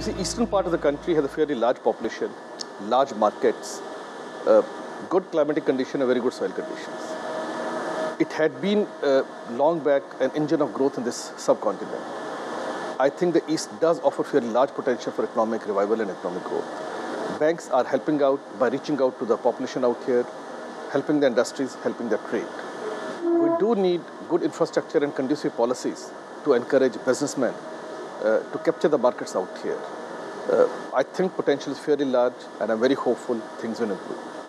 see, eastern part of the country has a fairly large population, large markets, good climatic condition, and very good soil conditions. It had been long back an engine of growth in this subcontinent. I think the East does offer fairly large potential for economic revival and economic growth. Banks are helping out by reaching out to the population out here, helping the industries, helping the trade. We do need good infrastructure and conducive policies to encourage businessmen to capture the markets out here. I think potential is fairly large, and I'm very hopeful things will improve.